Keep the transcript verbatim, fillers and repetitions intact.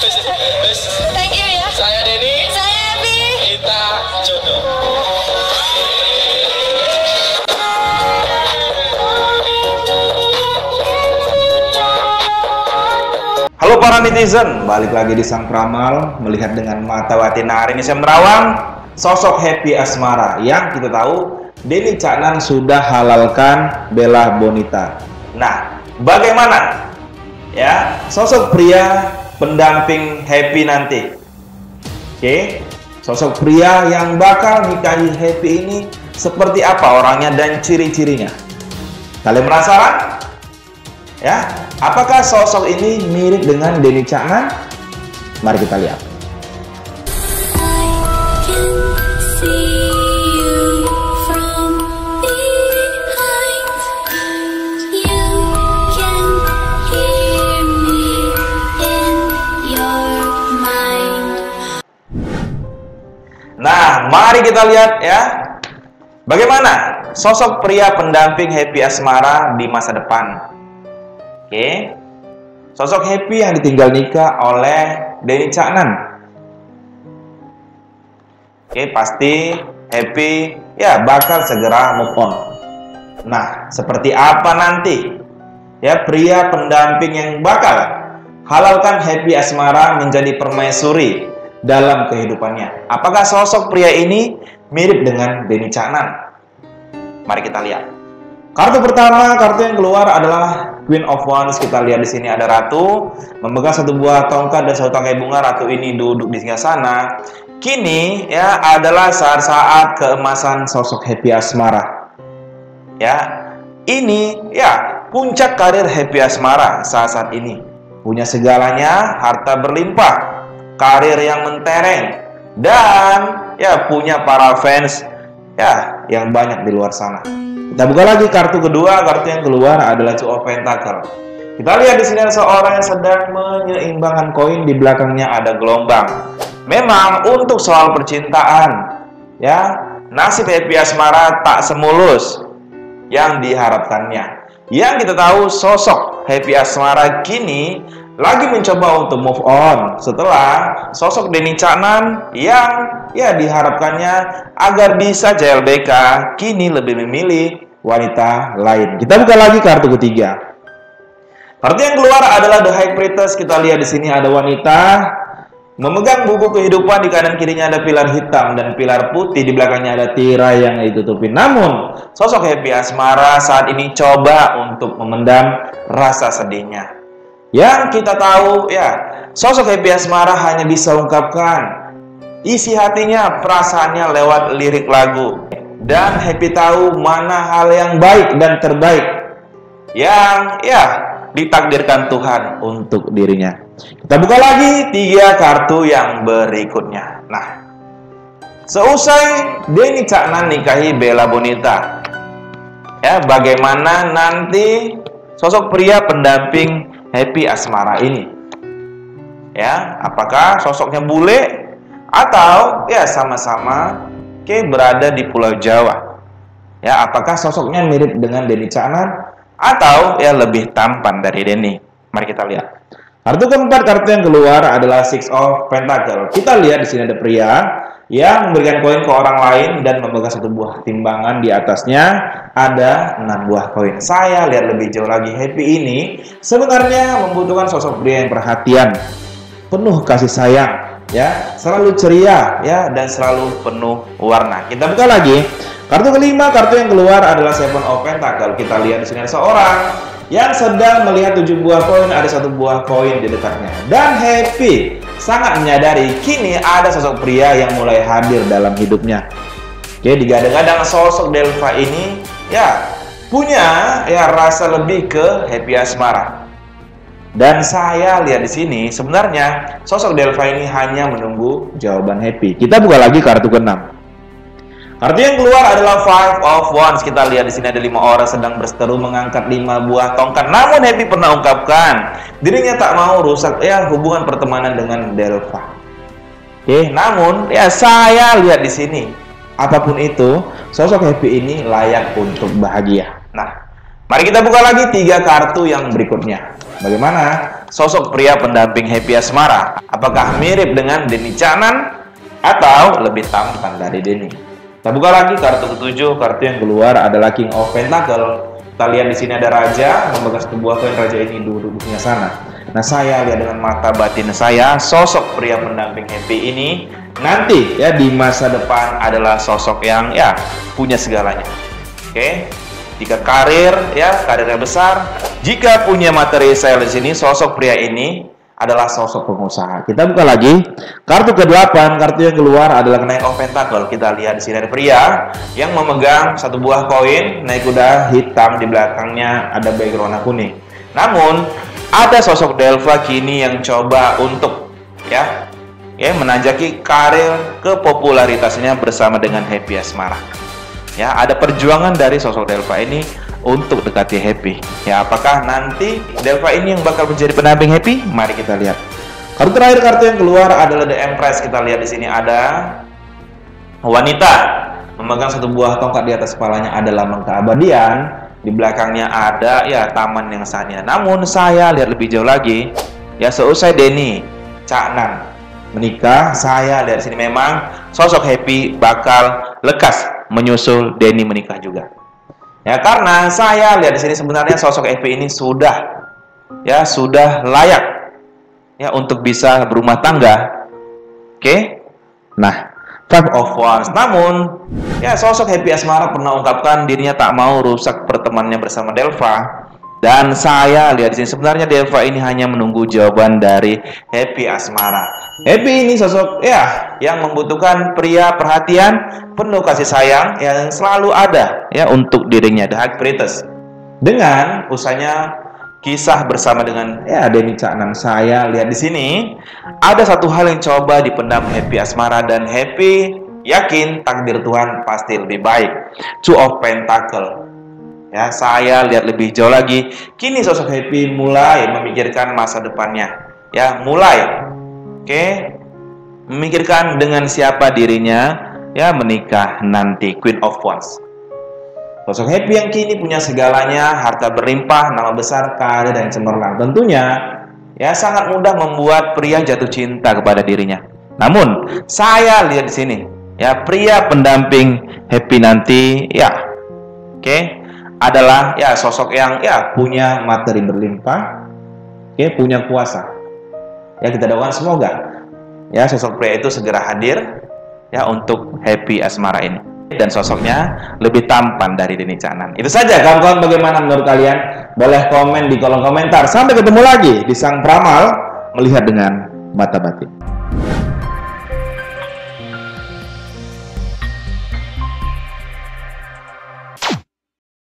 Thank you ya. Saya Denny. Saya Evi. Kita jodoh. Halo para netizen, balik lagi di Sang Pramal. Melihat dengan mata batin hari ini saya menerawang sosok Happy Asmara yang kita tahu Denny Caknan sudah halalkan Bella Bonita. Nah, bagaimana ya sosok pria pendamping Happy nanti? Oke, sosok pria yang bakal nikahi Happy ini seperti apa orangnya dan ciri-cirinya? Kalian penasaran? Ya, apakah sosok ini mirip dengan Denny Caknan? Mari kita lihat. Nah, mari kita lihat ya, bagaimana sosok pria pendamping Happy Asmara di masa depan. Oke, sosok Happy yang ditinggal nikah oleh Denny Caknan. Oke, pasti Happy ya bakal segera move on. Nah, seperti apa nanti ya pria pendamping yang bakal halalkan Happy Asmara menjadi permaisuri dalam kehidupannya? Apakah sosok pria ini mirip dengan Denny Caknan? Mari kita lihat. Kartu pertama, kartu yang keluar adalah Queen of Wands. Kita lihat di sini ada ratu memegang satu buah tongkat dan satu tangkai bunga. Ratu ini duduk di singgah sana. Kini ya adalah saat-saat keemasan sosok Happy Asmara. Ya, ini ya puncak karir Happy Asmara saat-saat ini. Punya segalanya, harta berlimpah, karir yang mentereng, dan ya punya para fans ya yang banyak di luar sana. Kita buka lagi kartu kedua. Kartu yang keluar adalah Two of Pentacle. Kita lihat di sini ada seorang yang sedang menyeimbangkan koin. Di belakangnya ada gelombang. Memang untuk soal percintaan ya nasib Happy Asmara tak semulus yang diharapkannya. Yang kita tahu sosok Happy Asmara kini lagi mencoba untuk move on setelah sosok Denny Caknan yang ya diharapkannya agar bisa J L B K kini lebih memilih wanita lain. Kita buka lagi kartu ketiga. Kartu yang keluar adalah The High Priestess. Kita lihat di sini ada wanita memegang buku kehidupan. Di kanan kirinya ada pilar hitam dan pilar putih. Di belakangnya ada tirai yang ditutupi. Namun sosok Happy Asmara saat ini coba untuk memendam rasa sedihnya. Yang kita tahu ya sosok Happy Asmara hanya bisa ungkapkan isi hatinya, perasaannya lewat lirik lagu. Dan Happy tahu mana hal yang baik dan terbaik yang ya ditakdirkan Tuhan untuk dirinya. Kita buka lagi tiga kartu yang berikutnya. Nah, seusai Denny Caknan nikahi Bella Bonita, ya bagaimana nanti sosok pria pendamping Happy Asmara ini? Ya, apakah sosoknya bule atau ya sama-sama Oke, berada di Pulau Jawa? Ya, apakah sosoknya mirip dengan Denny Caknan atau ya lebih tampan dari Denny? Mari kita lihat. Kartu keempat, kartu yang keluar adalah Six of Pentacle. Kita lihat di sini ada pria yang memberikan koin ke orang lain dan memegang satu buah timbangan. Di atasnya ada enam buah koin. Saya lihat lebih jauh lagi, Happy ini sebenarnya membutuhkan sosok pria yang perhatian, penuh kasih sayang, ya, selalu ceria, ya, dan selalu penuh warna. Kita buka lagi. Kartu kelima, kartu yang keluar adalah Seven of Pentacle. Kita lihat di sini ada seorang yang sedang melihat tujuh buah koin. Ada satu buah koin di dekatnya. Dan Happy sangat menyadari kini ada sosok pria yang mulai hadir dalam hidupnya. Oke, digadang-gadang sosok Delva ini ya punya ya rasa lebih ke Happy Asmara. Dan saya lihat di sini sebenarnya sosok Delva ini hanya menunggu jawaban Happy. Kita buka lagi kartu keenam. Kartu yang keluar adalah Five of Wands. Kita lihat di sini ada lima orang sedang berseteru mengangkat lima buah tongkat. Namun Happy pernah ungkapkan dirinya tak mau rusak ya hubungan pertemanan dengan Delva. Oke, namun ya saya lihat di sini apapun itu sosok Happy ini layak untuk bahagia. Nah, mari kita buka lagi tiga kartu yang berikutnya. Bagaimana sosok pria pendamping Happy Asmara? Apakah mirip dengan Denny Caknan atau lebih tampan dari Denny? Kita buka lagi kartu ketujuh. Kartu yang keluar adalah King of Pentacle. Kita lihat di sini ada raja memegang sebuah koin. Raja ini duduk di sebelah sana. Nah, saya lihat dengan mata batin saya, sosok pria pendamping Happy ini nanti ya di masa depan adalah sosok yang ya punya segalanya. Oke, jika karir ya karirnya besar, jika punya materi saya di sini, sosok pria ini adalah sosok pengusaha. Kita buka lagi kartu kedelapan. Kartu yang keluar adalah Knight of Pentacle. Kita lihat di sini ada pria yang memegang satu buah koin naik kuda hitam, di belakangnya ada background warna kuning. Namun ada sosok Delva kini yang coba untuk ya ya menanjaki karir kepopularitasnya bersama dengan Happy Asmara. Ya, ada perjuangan dari sosok Delva ini untuk dekati Happy. Ya, apakah nanti Delva ini yang bakal menjadi pendamping Happy? Mari kita lihat. Kartu terakhir, kartu yang keluar adalah The Empress. Kita lihat di sini ada wanita memegang satu buah tongkat, di atas kepalanya ada lambang keabadian, di belakangnya ada ya taman yang sahnya. Namun saya lihat lebih jauh lagi, ya seusai Denny Caknan menikah, saya lihat sini memang sosok Happy bakal lekas menyusul Denny menikah juga. Ya, karena saya lihat di sini sebenarnya sosok Happy ini sudah ya sudah layak ya untuk bisa berumah tangga. Oke. Nah, Five of Wands. Namun ya sosok Happy Asmara pernah ungkapkan dirinya tak mau rusak pertemanannya bersama Delva. Dan saya lihat di sini sebenarnya Delva ini hanya menunggu jawaban dari Happy Asmara. Happy ini sosok ya yang membutuhkan pria perhatian, penuh kasih sayang yang selalu ada ya untuk dirinya, The High Priestess. Dengan usahanya kisah bersama dengan ya Denny Caknan, saya lihat di sini ada satu hal yang coba dipendam Happy Asmara, dan Happy yakin takdir Tuhan pasti lebih baik. Two of Pentacle. Ya, saya lihat lebih jauh lagi. Kini sosok Happy mulai memikirkan masa depannya. Ya, mulai oke, okay, memikirkan dengan siapa dirinya ya menikah nanti. Queen of Wands. Sosok Happy yang kini punya segalanya, harta berlimpah, nama besar, karir yang cemerlang. Tentunya ya sangat mudah membuat pria jatuh cinta kepada dirinya. Namun, saya lihat di sini ya pria pendamping Happy nanti ya oke, okay, adalah ya sosok yang ya punya materi berlimpah, oke, okay, punya kuasa. Ya, kita doakan semoga ya sosok pria itu segera hadir ya untuk Happy Asmara ini, dan sosoknya lebih tampan dari Denny Caknan. Itu saja kawan-kawan, bagaimana menurut kalian? Boleh komen di kolom komentar. Sampai ketemu lagi di Sang Peramal Melihat dengan Mata Batin.